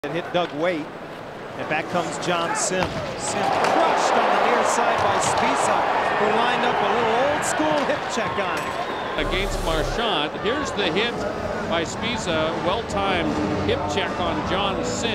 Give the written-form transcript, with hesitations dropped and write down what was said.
It hit Doug Waite, and back comes Jon Sim. Sim crushed on the near side by Sbisa, who lined up a little old school hip check on him. Against Marchand, here's the hit by Sbisa, well-timed hip check on Jon Sim.